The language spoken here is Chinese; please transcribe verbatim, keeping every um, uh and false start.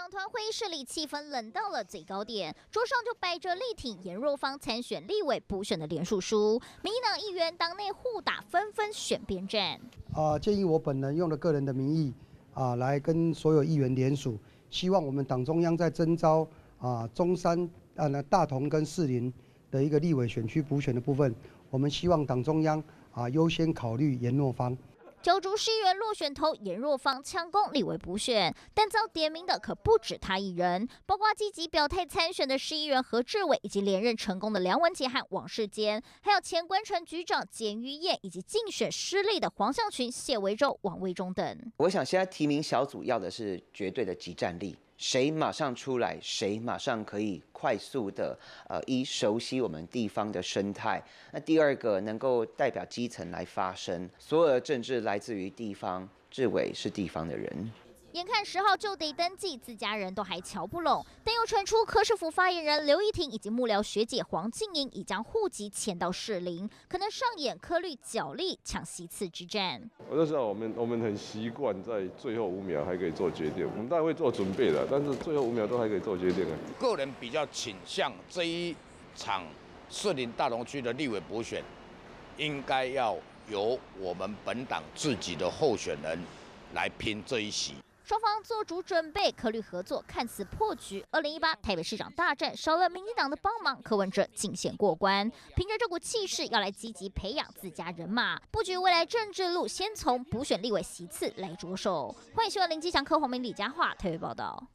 党团会议室里气氛冷到了最高点，桌上就摆着力挺颜若芳参选立委补选的联署书，民进党议员党内互打，纷纷选边站。 啊，建议我本人用了个人的名义啊，来跟所有议员联署，希望我们党中央在征召啊中山、啊那大同跟士林的一个立委选区补选的部分，我们希望党中央啊优先考虑颜若芳。 角逐市议员落选头颜若芳强攻立委补选，但遭点名的可不止他一人，包括积极表态参选的市议员何志伟，以及连任成功的梁文杰和王世坚，还有前关城局长简于晏，以及竞选失利的黄向群、谢维洲、王卫忠等。 我想现在提名小组要的是绝对的即战力。谁马上出来，谁马上可以快速的呃一熟悉我们地方的生态。那第二个能够代表基层来发声，所有的政治来自于地方，志伟是地方的人。 眼看十号就得登记，自家人都还瞧不拢，但又传出柯市府发言人刘怡婷以及幕僚学姐黄静莹已将户籍迁到士林，可能上演柯绿角力抢席次之战。 我就知道我们我们很习惯在最后五秒还可以做决定，我们当然会做准备的，但是最后五秒都还可以做决定啊。 个人比较倾向这一场士林大同区的立委补选，应该要由我们本党自己的候选人来拼这一席。 双方做足准备，柯绿合作看似破局。二零一八台北市长大战少了民进党的帮忙，柯文哲尽显过关。凭着这股气势，要来积极培养自家人马，布局未来政治路，先从补选立委席次来着手。欢迎收看林基祥、柯宏明、李佳桦台北报道。